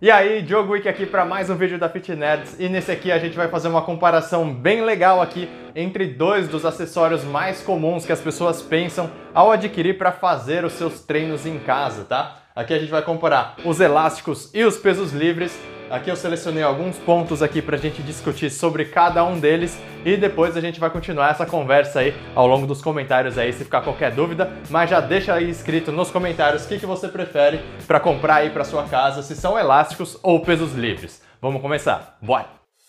E aí, Diogo Wick aqui para mais um vídeo da Fit Nerds, e nesse aqui a gente vai fazer uma comparação bem legal aqui entre dois dos acessórios mais comuns que as pessoas pensam ao adquirir para fazer os seus treinos em casa, tá? Aqui a gente vai comparar os elásticos e os pesos livres. Aqui eu selecionei alguns pontos aqui pra gente discutir sobre cada um deles e depois a gente vai continuar essa conversa aí ao longo dos comentários aí, se ficar qualquer dúvida, mas já deixa aí escrito nos comentários o que você prefere para comprar aí para sua casa, se são elásticos ou pesos livres. Vamos começar, bora!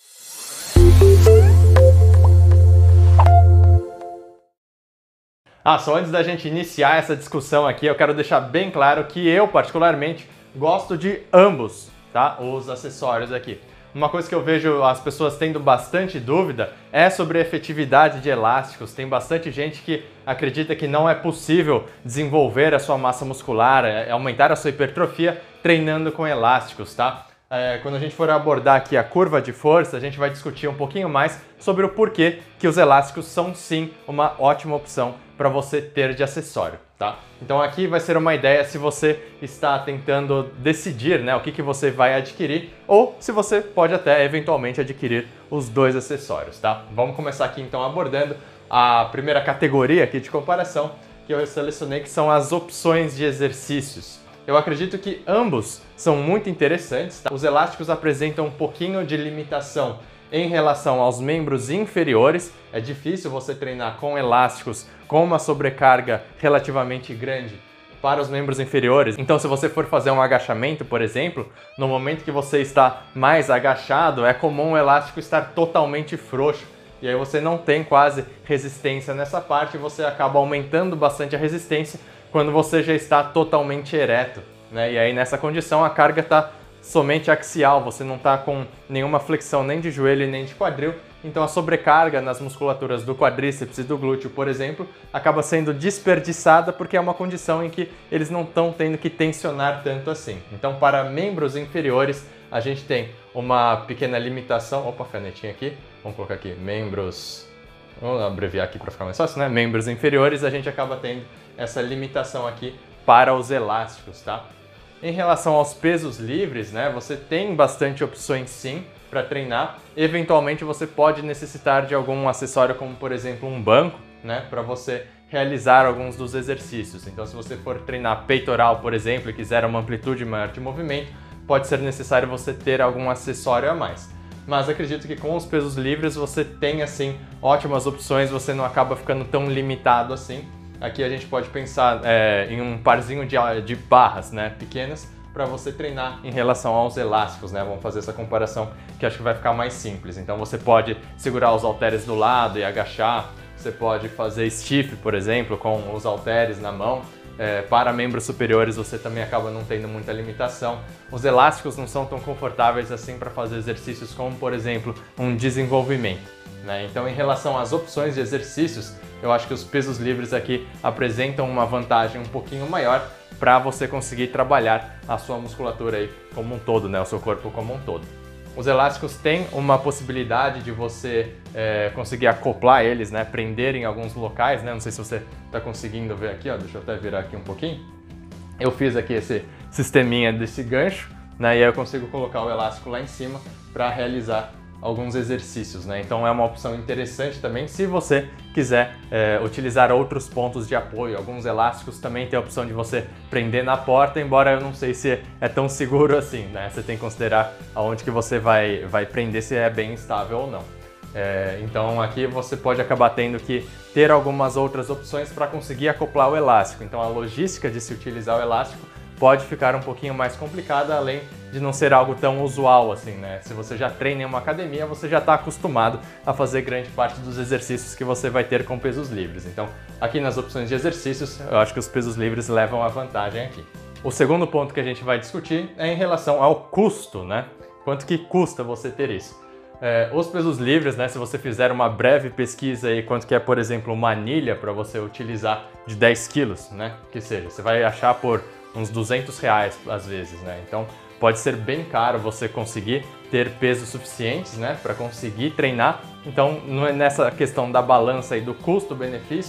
Só antes da gente iniciar essa discussão aqui, eu quero deixar bem claro que eu particularmente gosto de ambos, tá? Os acessórios aqui. Uma coisa que eu vejo as pessoas tendo bastante dúvida é sobre a efetividade de elásticos. Tem bastante gente que acredita que não é possível desenvolver a sua massa muscular, aumentar a sua hipertrofia treinando com elásticos, tá? Quando a gente for abordar aqui a curva de força, a gente vai discutir um pouquinho mais sobre o porquê que os elásticos são sim uma ótima opção para você ter de acessório, tá? Então aqui vai ser uma ideia se você está tentando decidir, né, o que você vai adquirir ou se você pode até eventualmente adquirir os dois acessórios, tá? Vamos começar aqui então abordando a primeira categoria aqui de comparação que eu selecionei, que são as opções de exercícios. Eu acredito que ambos são muito interessantes, tá? Os elásticos apresentam um pouquinho de limitação em relação aos membros inferiores. É difícil você treinar com elásticos com uma sobrecarga relativamente grande para os membros inferiores. Então, se você for fazer um agachamento, por exemplo, no momento que você está mais agachado, é comum o elástico estar totalmente frouxo. E aí você não tem quase resistência nessa parte e você acaba aumentando bastante a resistência quando você já está totalmente ereto, né? E aí nessa condição a carga está somente axial, você não está com nenhuma flexão nem de joelho nem de quadril, então a sobrecarga nas musculaturas do quadríceps e do glúteo, por exemplo, acaba sendo desperdiçada porque é uma condição em que eles não estão tendo que tensionar tanto assim. Então para membros inferiores a gente tem uma pequena limitação, opa, canetinha aqui, vamos colocar aqui, membros, vamos abreviar aqui para ficar mais fácil, né? Membros inferiores a gente acaba tendo essa limitação aqui para os elásticos, tá? Em relação aos pesos livres, né, você tem bastante opções sim para treinar. Eventualmente você pode necessitar de algum acessório como, por exemplo, um banco, né, para você realizar alguns dos exercícios. Então, se você for treinar peitoral, por exemplo, e quiser uma amplitude maior de movimento, pode ser necessário você ter algum acessório a mais. Mas acredito que com os pesos livres você tem, assim, ótimas opções, você não acaba ficando tão limitado assim. Aqui a gente pode pensar em um parzinho de barras, né, pequenas, para você treinar em relação aos elásticos, né? Vamos fazer essa comparação que acho que vai ficar mais simples. Então você pode segurar os halteres do lado e agachar, você pode fazer stiff, por exemplo, com os halteres na mão. Para membros superiores você também acaba não tendo muita limitação. Os elásticos não são tão confortáveis assim para fazer exercícios como, por exemplo, um desenvolvimento, né? Então, em relação às opções de exercícios, eu acho que os pesos livres aqui apresentam uma vantagem um pouquinho maior para você conseguir trabalhar a sua musculatura aí como um todo, né? O seu corpo como um todo. Os elásticos têm uma possibilidade de você conseguir acoplar eles, né? Prender em alguns locais, né? Não sei se você está conseguindo ver aqui, ó. Deixa eu até virar aqui um pouquinho. Eu fiz aqui esse sisteminha desse gancho, né? E aí eu consigo colocar o elástico lá em cima para realizar alguns exercícios, né? Então é uma opção interessante também se você quiser utilizar outros pontos de apoio. Alguns elásticos também tem a opção de você prender na porta, embora eu não sei se é tão seguro assim, né? Você tem que considerar aonde que você vai prender, se é bem estável ou não. Então aqui você pode acabar tendo que ter algumas outras opções para conseguir acoplar o elástico. Então a logística de se utilizar o elástico pode ficar um pouquinho mais complicada, além de não ser algo tão usual assim, né? Se você já treina em uma academia, você já está acostumado a fazer grande parte dos exercícios que você vai ter com pesos livres. Então, aqui nas opções de exercícios, eu acho que os pesos livres levam a vantagem aqui. O segundo ponto que a gente vai discutir é em relação ao custo, né? Quanto que custa você ter isso? Os pesos livres, né? Se você fizer uma breve pesquisa aí, quanto que é, por exemplo, uma anilha para você utilizar de 10 quilos, né? Que seja, você vai achar por uns R$200 às vezes, né? Então pode ser bem caro você conseguir ter pesos suficientes, né, para conseguir treinar. Então nessa questão da balança e do custo-benefício,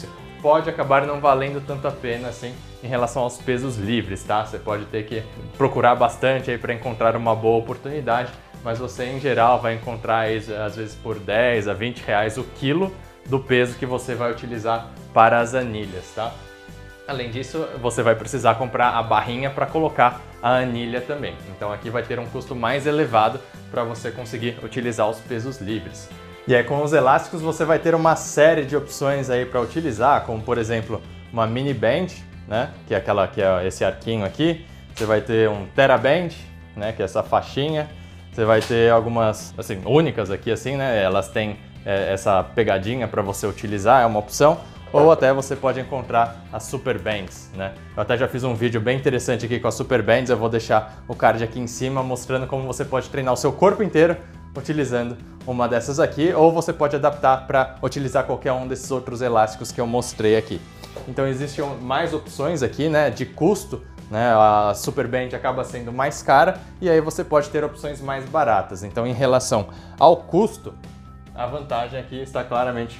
pode acabar não valendo tanto a pena assim em relação aos pesos livres, tá? Você pode ter que procurar bastante aí para encontrar uma boa oportunidade, mas você em geral vai encontrar aí, às vezes por 10 a 20 reais o quilo do peso que você vai utilizar para as anilhas, tá? Além disso, você vai precisar comprar a barrinha para colocar a anilha também. Então aqui vai ter um custo mais elevado para você conseguir utilizar os pesos livres. E aí com os elásticos você vai ter uma série de opções aí para utilizar, como por exemplo uma mini band, né, que é esse arquinho aqui. Você vai ter um TheraBand, né, que é essa faixinha. Você vai ter algumas assim únicas aqui assim, né? Elas têm essa pegadinha para você utilizar, é uma opção. Ou até você pode encontrar as Super Bands, né? Eu até já fiz um vídeo bem interessante aqui com as Super Bands, eu vou deixar o card aqui em cima mostrando como você pode treinar o seu corpo inteiro utilizando uma dessas aqui, ou você pode adaptar para utilizar qualquer um desses outros elásticos que eu mostrei aqui. Então existem mais opções aqui, né, de custo, né? A Super Band acaba sendo mais cara e aí você pode ter opções mais baratas. Então em relação ao custo, a vantagem aqui está claramente...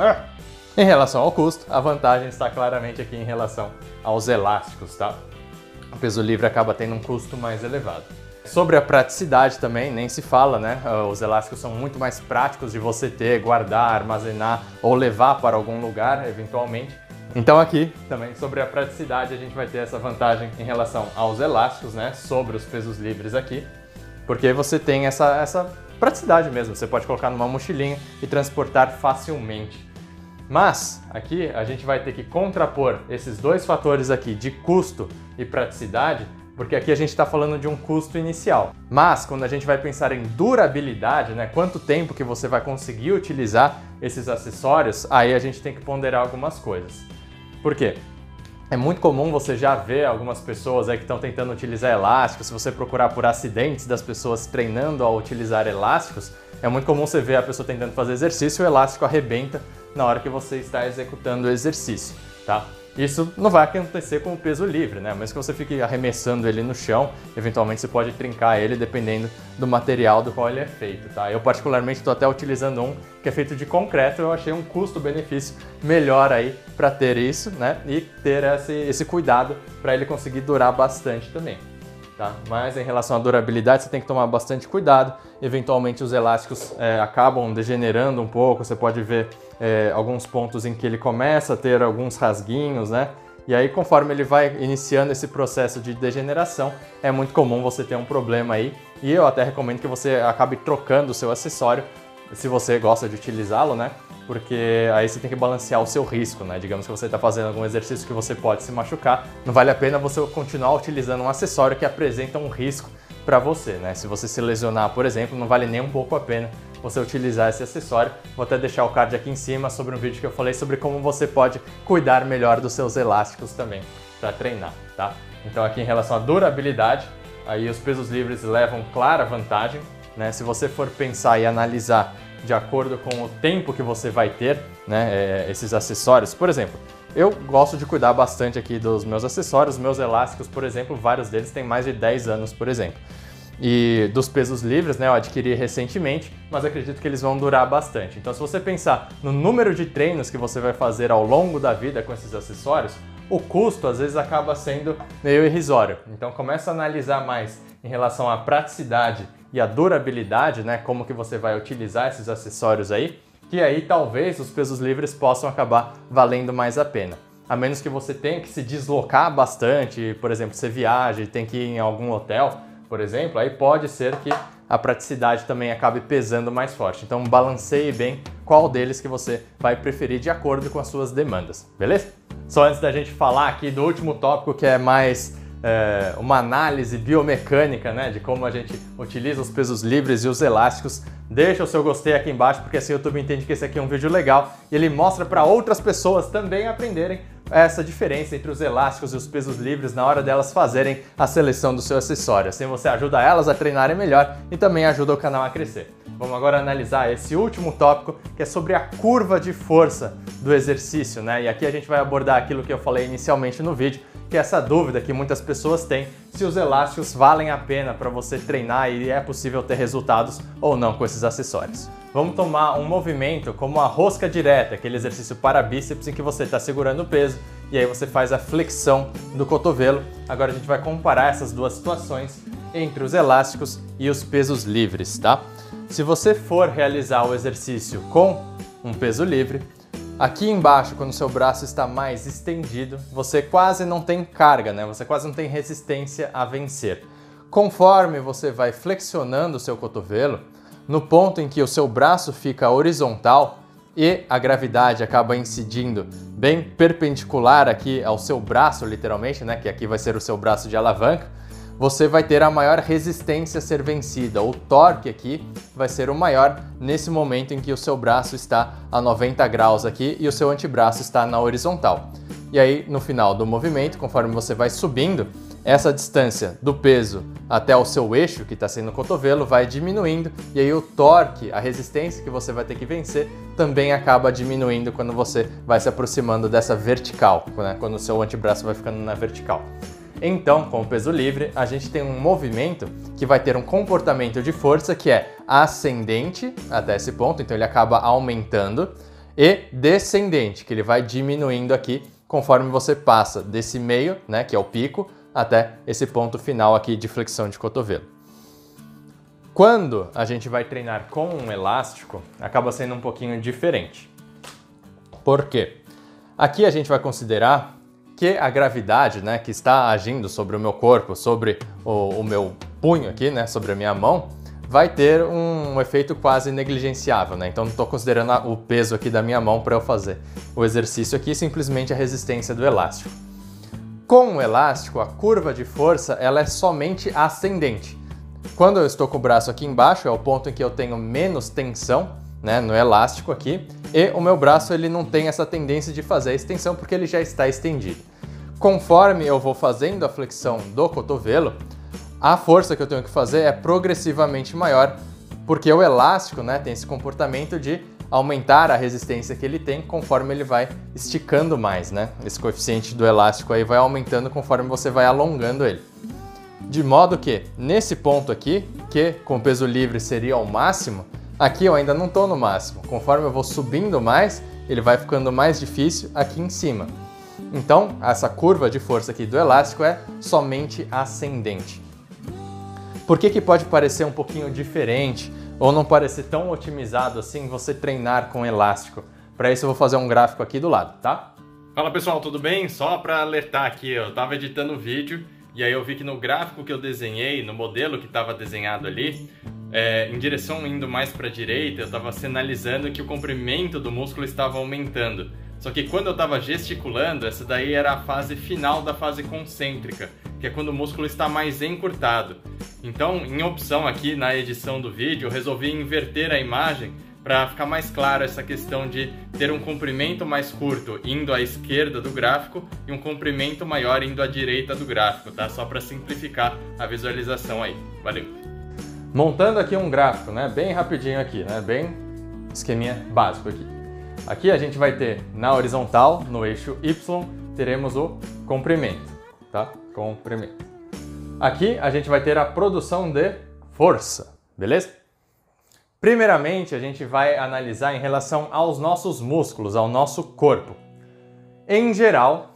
Em relação ao custo, a vantagem está claramente aqui em relação aos elásticos, tá? O peso livre acaba tendo um custo mais elevado. Sobre a praticidade também, nem se fala, né? Os elásticos são muito mais práticos de você ter, guardar, armazenar ou levar para algum lugar, eventualmente. Então aqui também sobre a praticidade a gente vai ter essa vantagem em relação aos elásticos, né? Sobre os pesos livres aqui, porque você tem essa praticidade mesmo. Você pode colocar numa mochilinha e transportar facilmente. Mas aqui a gente vai ter que contrapor esses dois fatores aqui de custo e praticidade, porque aqui a gente está falando de um custo inicial. Mas quando a gente vai pensar em durabilidade, né, quanto tempo que você vai conseguir utilizar esses acessórios, aí a gente tem que ponderar algumas coisas. Por quê? É muito comum você já ver algumas pessoas aí que estão tentando utilizar elásticos. Se você procurar por acidentes das pessoas treinando a utilizar elásticos, é muito comum você ver a pessoa tentando fazer exercício e o elástico arrebenta na hora que você está executando o exercício, tá? Isso não vai acontecer com o peso livre, né? Mesmo que você fique arremessando ele no chão, eventualmente você pode trincar ele dependendo do material do qual ele é feito, tá? Eu particularmente estou até utilizando um que é feito de concreto, eu achei um custo-benefício melhor aí para ter isso, né? E ter esse cuidado para ele conseguir durar bastante também. Tá? Mas em relação à durabilidade você tem que tomar bastante cuidado, eventualmente os elásticos acabam degenerando um pouco, você pode ver alguns pontos em que ele começa a ter alguns rasguinhos, né? E aí conforme ele vai iniciando esse processo de degeneração, é muito comum você ter um problema aí, e eu até recomendo que você acabe trocando o seu acessório, se você gosta de utilizá-lo, né? Porque aí você tem que balancear o seu risco, né? Digamos que você está fazendo algum exercício que você pode se machucar, não vale a pena você continuar utilizando um acessório que apresenta um risco para você, né? Se você se lesionar, por exemplo, não vale nem um pouco a pena você utilizar esse acessório. Vou até deixar o card aqui em cima sobre um vídeo que eu falei sobre como você pode cuidar melhor dos seus elásticos também para treinar, tá? Então aqui em relação à durabilidade, aí os pesos livres levam clara vantagem, né? Se você for pensar e analisar de acordo com o tempo que você vai ter, né, esses acessórios. Por exemplo, eu gosto de cuidar bastante aqui dos meus acessórios, meus elásticos, por exemplo, vários deles têm mais de 10 anos, por exemplo. E dos pesos livres, né, eu adquiri recentemente, mas acredito que eles vão durar bastante. Então se você pensar no número de treinos que você vai fazer ao longo da vida com esses acessórios, o custo às vezes acaba sendo meio irrisório. Então começa a analisar mais em relação à praticidade e a durabilidade, né, como que você vai utilizar esses acessórios aí, que aí talvez os pesos livres possam acabar valendo mais a pena. A menos que você tenha que se deslocar bastante, por exemplo, você viaja e tem que ir em algum hotel, por exemplo, aí pode ser que a praticidade também acabe pesando mais forte. Então balanceie bem qual deles que você vai preferir de acordo com as suas demandas, beleza? Só antes da gente falar aqui do último tópico, que é mais uma análise biomecânica, né, de como a gente utiliza os pesos livres e os elásticos, deixa o seu gostei aqui embaixo, porque assim o YouTube entende que esse aqui é um vídeo legal e ele mostra para outras pessoas também aprenderem essa diferença entre os elásticos e os pesos livres na hora delas fazerem a seleção do seu acessório. Assim você ajuda elas a treinarem melhor e também ajuda o canal a crescer. Vamos agora analisar esse último tópico, que é sobre a curva de força do exercício, né? E aqui a gente vai abordar aquilo que eu falei inicialmente no vídeo, que é essa dúvida que muitas pessoas têm se os elásticos valem a pena para você treinar e é possível ter resultados ou não com esses acessórios. vamos tomar um movimento como a rosca direta, aquele exercício para bíceps em que você está segurando o peso e aí você faz a flexão do cotovelo. Agora a gente vai comparar essas duas situações entre os elásticos e os pesos livres, tá? Se você for realizar o exercício com um peso livre, aqui embaixo, quando o seu braço está mais estendido, você quase não tem carga, né? Você quase não tem resistência a vencer. Conforme você vai flexionando o seu cotovelo, no ponto em que o seu braço fica horizontal e a gravidade acaba incidindo bem perpendicular aqui ao seu braço, literalmente, né? Que aqui vai ser o seu braço de alavanca, você vai ter a maior resistência a ser vencida. O torque aqui vai ser o maior nesse momento em que o seu braço está a 90 graus aqui e o seu antebraço está na horizontal. E aí, no final do movimento, conforme você vai subindo, essa distância do peso até o seu eixo, que está sendo o cotovelo, vai diminuindo e aí o torque, a resistência que você vai ter que vencer, também acaba diminuindo quando você vai se aproximando dessa vertical, né? Quando o seu antebraço vai ficando na vertical. Então, com o peso livre, a gente tem um movimento que vai ter um comportamento de força que é ascendente até esse ponto, então ele acaba aumentando, e descendente, que ele vai diminuindo aqui conforme você passa desse meio, né, que é o pico, até esse ponto final aqui de flexão de cotovelo. Quando a gente vai treinar com um elástico, acaba sendo um pouquinho diferente. Por quê? Aqui a gente vai considerar que a gravidade, né, que está agindo sobre o meu corpo, sobre o meu punho aqui, né, sobre a minha mão, vai ter um efeito quase negligenciável, né? Então não estou considerando o peso aqui da minha mão para eu fazer o exercício aqui, simplesmente a resistência do elástico. Com o elástico, a curva de força ela é somente ascendente. Quando eu estou com o braço aqui embaixo, é o ponto em que eu tenho menos tensão, né, no elástico aqui, e o meu braço ele não tem essa tendência de fazer a extensão porque ele já está estendido. Conforme eu vou fazendo a flexão do cotovelo, a força que eu tenho que fazer é progressivamente maior, porque o elástico, né, tem esse comportamento de aumentar a resistência que ele tem conforme ele vai esticando mais, né? Esse coeficiente do elástico aí vai aumentando conforme você vai alongando ele. De modo que, nesse ponto aqui, que com peso livre seria o máximo, aqui eu ainda não estou no máximo. Conforme eu vou subindo mais, ele vai ficando mais difícil aqui em cima. Então, essa curva de força aqui do elástico é somente ascendente. Por que pode parecer um pouquinho diferente ou não parecer tão otimizado assim você treinar com elástico? Para isso eu vou fazer um gráfico aqui do lado, tá? Fala pessoal, tudo bem? Só para alertar aqui, eu estava editando o vídeo e aí eu vi que no gráfico que eu desenhei, no modelo que estava desenhado ali, em direção indo mais para a direita, eu estava sinalizando que o comprimento do músculo estava aumentando. Só que quando eu estava gesticulando, essa daí era a fase final da fase concêntrica, que é quando o músculo está mais encurtado. Então, em opção aqui na edição do vídeo, eu resolvi inverter a imagem para ficar mais claro essa questão de ter um comprimento mais curto indo à esquerda do gráfico e um comprimento maior indo à direita do gráfico, tá? Só para simplificar a visualização aí. Valeu! Montando aqui um gráfico, né? Bem rapidinho aqui, né? Bem esqueminha básico aqui. Aqui a gente vai ter na horizontal, no eixo Y, teremos o comprimento, tá? Comprimento. Aqui a gente vai ter a produção de força, beleza? Primeiramente, a gente vai analisar em relação aos nossos músculos, ao nosso corpo. Em geral,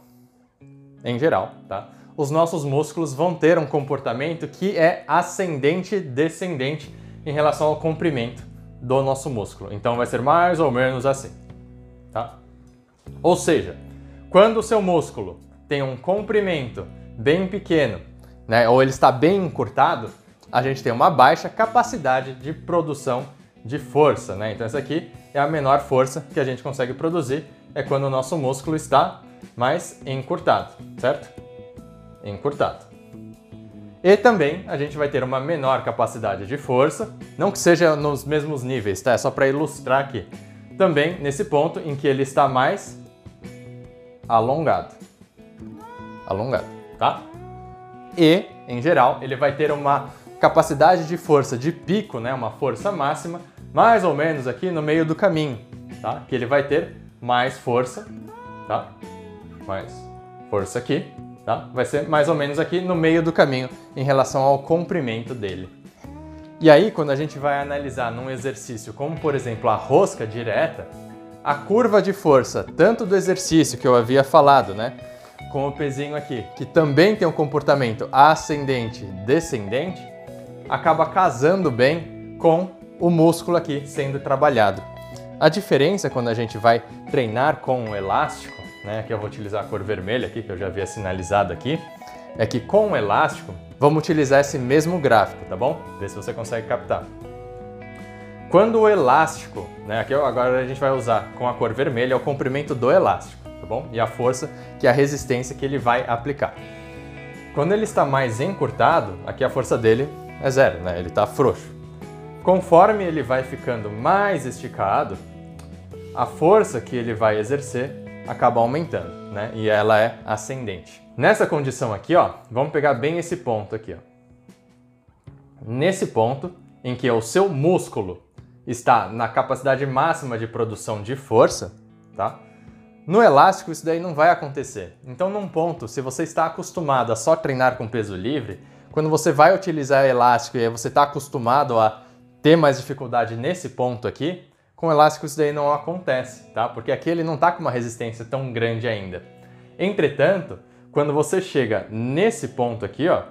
tá? Os nossos músculos vão ter um comportamento que é ascendente e descendente em relação ao comprimento do nosso músculo. Então vai ser mais ou menos assim, tá? Ou seja, quando o seu músculo tem um comprimento bem pequeno, né, ou ele está bem encurtado, a gente tem uma baixa capacidade de produção de força, né? Então essa aqui é a menor força que a gente consegue produzir, é quando o nosso músculo está mais encurtado, certo? Encurtado. E também a gente vai ter uma menor capacidade de força, não que seja nos mesmos níveis, tá? É só para ilustrar aqui. Também nesse ponto em que ele está mais alongado. Alongado, tá? E, em geral, ele vai ter uma capacidade de força de pico, né, uma força máxima, mais ou menos aqui no meio do caminho, tá? Que ele vai ter mais força, tá? Mais força aqui, tá? Vai ser mais ou menos aqui no meio do caminho em relação ao comprimento dele. E aí, quando a gente vai analisar num exercício como, por exemplo, a rosca direta, a curva de força, tanto do exercício que eu havia falado, né, com o pezinho aqui, que também tem um comportamento ascendente e descendente, acaba casando bem com o músculo aqui sendo trabalhado. A diferença quando a gente vai treinar com o elástico, né, aqui eu vou utilizar a cor vermelha aqui, que eu já havia sinalizado aqui, é que com o elástico, vamos utilizar esse mesmo gráfico, tá bom? Vê se você consegue captar. Quando o elástico, né, aqui agora a gente vai usar com a cor vermelha, é o comprimento do elástico, tá bom? E a força, que é a resistência que ele vai aplicar. Quando ele está mais encurtado, aqui a força dele é zero, né? Ele está frouxo. Conforme ele vai ficando mais esticado, a força que ele vai exercer acaba aumentando, né? E ela é ascendente. Nessa condição aqui, ó, vamos pegar bem esse ponto aqui, ó. Nesse ponto em que o seu músculo está na capacidade máxima de produção de força, tá? No elástico isso daí não vai acontecer. Então num ponto, se você está acostumado a só treinar com peso livre, quando você vai utilizar elástico e aí você está acostumado a ter mais dificuldade nesse ponto aqui, com elástico isso daí não acontece, tá? Porque aqui ele não está com uma resistência tão grande ainda. Entretanto, quando você chega nesse ponto aqui, ó,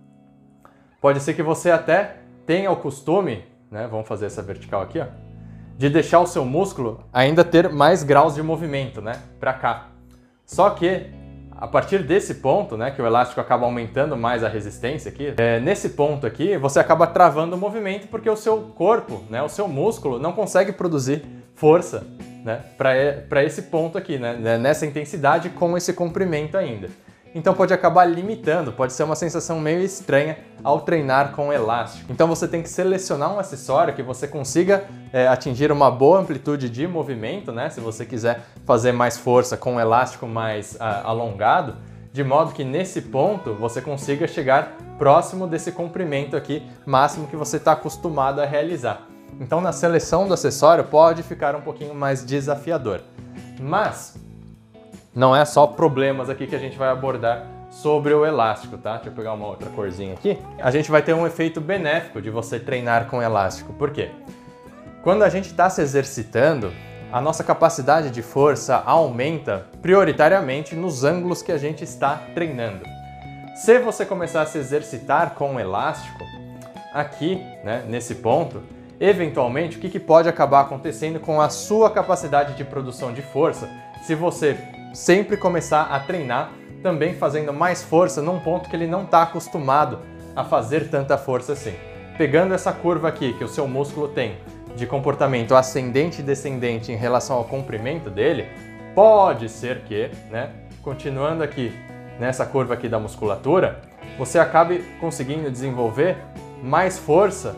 pode ser que você até tenha o costume, né? Vamos fazer essa vertical aqui, ó, de deixar o seu músculo ainda ter mais graus de movimento, né, para cá. Só que a partir desse ponto, né, que o elástico acaba aumentando mais a resistência aqui, nesse ponto aqui você acaba travando o movimento porque o seu corpo, né, o seu músculo não consegue produzir força, né, para esse ponto aqui, né, nessa intensidade com esse comprimento ainda. Então pode acabar limitando, pode ser uma sensação meio estranha ao treinar com elástico. Então você tem que selecionar um acessório que você consiga atingir uma boa amplitude de movimento, né? Se você quiser fazer mais força com um elástico mais alongado, de modo que nesse ponto você consiga chegar próximo desse comprimento aqui máximo que você está acostumado a realizar. Então na seleção do acessório pode ficar um pouquinho mais desafiador. Mas não é só problemas aqui que a gente vai abordar sobre o elástico, tá? Deixa eu pegar uma outra corzinha aqui. A gente vai ter um efeito benéfico de você treinar com elástico. Por quê? Quando a gente está se exercitando, a nossa capacidade de força aumenta prioritariamente nos ângulos que a gente está treinando. Se você começar a se exercitar com o elástico, aqui, né, nesse ponto, eventualmente, o que pode acabar acontecendo com a sua capacidade de produção de força se você sempre começar a treinar também fazendo mais força num ponto que ele não está acostumado a fazer tanta força assim. Pegando essa curva aqui que o seu músculo tem de comportamento ascendente e descendente em relação ao comprimento dele, pode ser que, né, continuando aqui nessa curva aqui da musculatura, você acabe conseguindo desenvolver mais força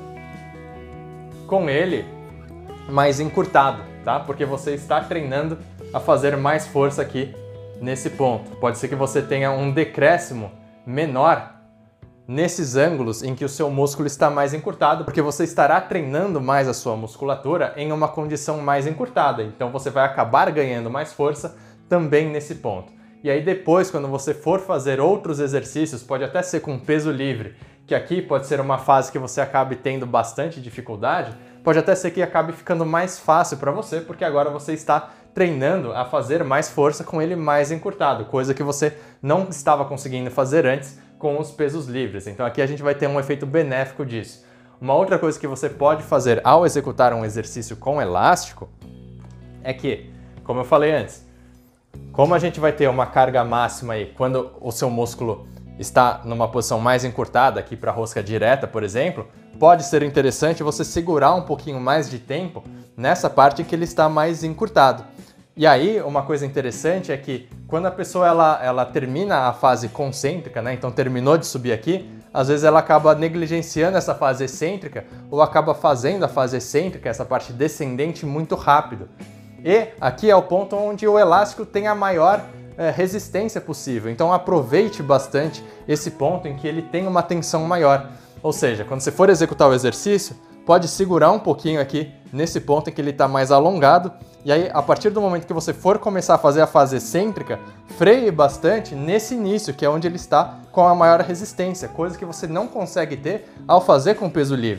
com ele mais encurtado, tá? Porque você está treinando a fazer mais força aqui nesse ponto. Pode ser que você tenha um decréscimo menor nesses ângulos em que o seu músculo está mais encurtado, porque você estará treinando mais a sua musculatura em uma condição mais encurtada. Então você vai acabar ganhando mais força também nesse ponto. E aí depois, quando você for fazer outros exercícios, pode até ser com peso livre, que aqui pode ser uma fase que você acabe tendo bastante dificuldade, pode até ser que acabe ficando mais fácil para você, porque agora você está treinando a fazer mais força com ele mais encurtado, coisa que você não estava conseguindo fazer antes com os pesos livres. Então aqui a gente vai ter um efeito benéfico disso. Uma outra coisa que você pode fazer ao executar um exercício com elástico é que, como eu falei antes, como a gente vai ter uma carga máxima aí quando o seu músculo está numa posição mais encurtada, aqui para a rosca direta, por exemplo, pode ser interessante você segurar um pouquinho mais de tempo nessa parte que ele está mais encurtado. E aí, uma coisa interessante é que quando a pessoa ela termina a fase concêntrica, né? Então terminou de subir aqui, às vezes ela acaba negligenciando essa fase excêntrica ou acaba fazendo a fase excêntrica, essa parte descendente, muito rápido. E aqui é o ponto onde o elástico tem a maior resistência possível. Então aproveite bastante esse ponto em que ele tem uma tensão maior. Ou seja, quando você for executar o exercício, pode segurar um pouquinho aqui nesse ponto em que ele está mais alongado. E aí, a partir do momento que você for começar a fazer a fase excêntrica, freie bastante nesse início, que é onde ele está com a maior resistência, coisa que você não consegue ter ao fazer com peso livre.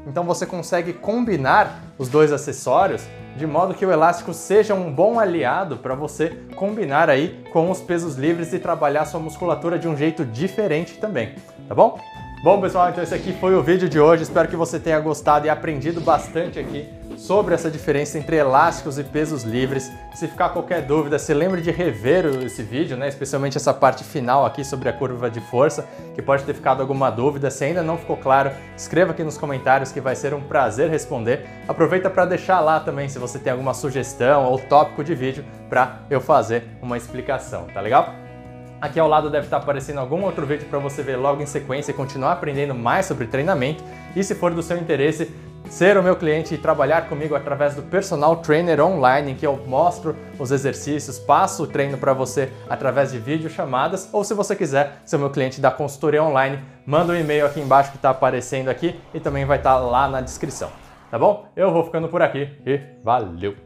Então você consegue combinar os dois acessórios de modo que o elástico seja um bom aliado para você combinar aí com os pesos livres e trabalhar sua musculatura de um jeito diferente também, tá bom? Bom, pessoal, então esse aqui foi o vídeo de hoje. Espero que você tenha gostado e aprendido bastante aqui sobre essa diferença entre elásticos e pesos livres. Se ficar qualquer dúvida, se lembre de rever esse vídeo, né? Especialmente essa parte final aqui sobre a curva de força, que pode ter ficado alguma dúvida. Se ainda não ficou claro, escreva aqui nos comentários que vai ser um prazer responder. Aproveita para deixar lá também se você tem alguma sugestão ou tópico de vídeo para eu fazer uma explicação, tá legal? Aqui ao lado deve estar aparecendo algum outro vídeo para você ver logo em sequência e continuar aprendendo mais sobre treinamento. E se for do seu interesse, ser o meu cliente e trabalhar comigo através do Personal Trainer Online, em que eu mostro os exercícios, passo o treino para você através de videochamadas, ou se você quiser ser o meu cliente da consultoria online, manda um e-mail aqui embaixo que está aparecendo aqui e também vai estar lá na descrição, tá bom? Eu vou ficando por aqui e valeu!